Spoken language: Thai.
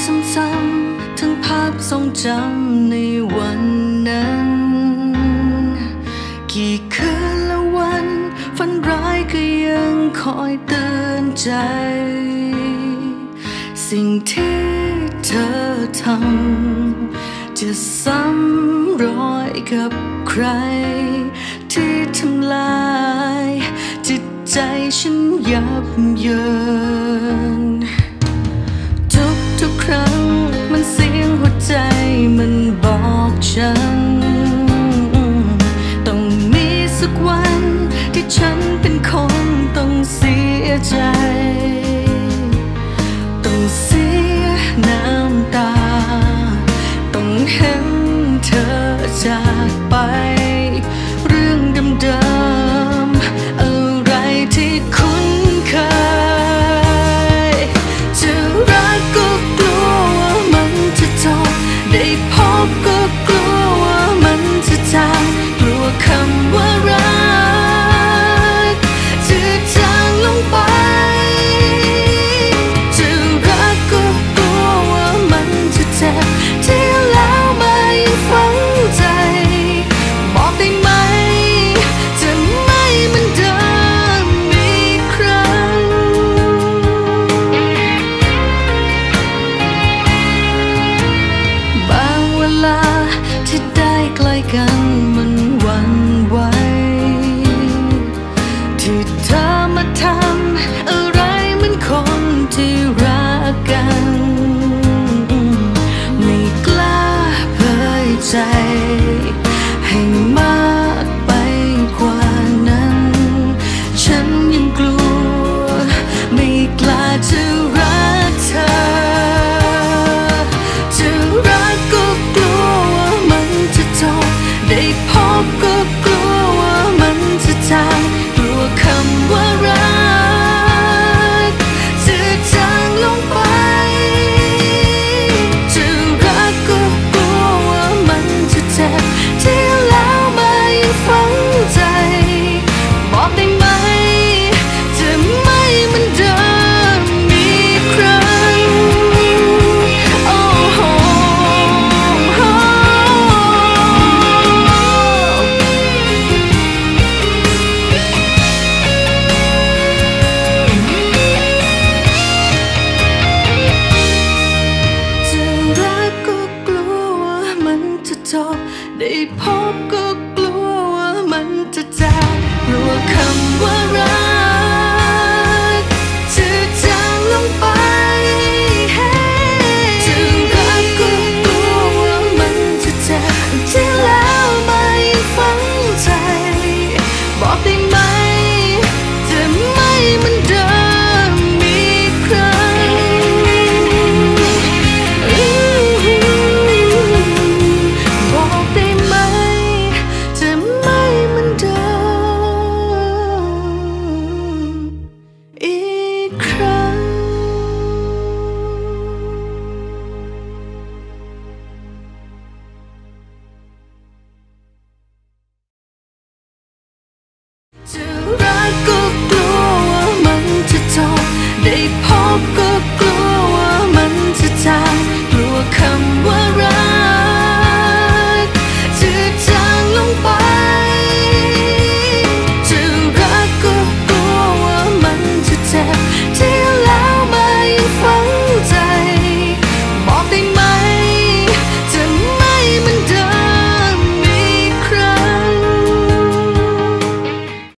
ซ้ำๆทั้งภาพทรงจำในวันนั้นกี่คืนและวันฝันร้ายก็ยังคอยเตือนใจสิ่งที่เธอทำจะซ้ำรอยกับใครที่ทำลายจิตใจฉันยับเยินทุกครั้งมันเสียงหัวใจมันบอกฉันต้องมีสักวันที่ฉันเป็นคนต้องเสียใจต้องเสียน้ำตาต้องเห็นเธอจากไปเรื่องเดิมๆอะไรที่คุ้นเคยจะรักก็กลัวว่ามันจะจบได้พบก็กลัวว่ามันจะจางกลัวคำว่ารักจะจางลงไปจะรักก็กลัวว่ามันจะเจ็บที่แล้วมายังฝังใจบอกได้ไหมจะไม่เหมือนเดิมอีกครั้งบางเวลาที่ได้ใกล้กันมันหวั่นไหวที่เธอมาทำอะไรเหมือนคนที่รักกันไม่กล้าเผยใจให้มากไปกว่านั้นฉันยังกลัวไม่กล้าจะรักเธอจะรักก็กลัวว่ามันจะจบได้พบก็กลัวว่ามันจะจางกลัวคำว่ารักจะจางลงไปจะรักก็กลัวว่ามันจะเจ็บที่แล้วมายังฝังใจบอกได้ไหมจะไม่เหมือนเดิมอีกครั้งโอ้โหจะรักก็กลัวว่ามันจะจบได้พบ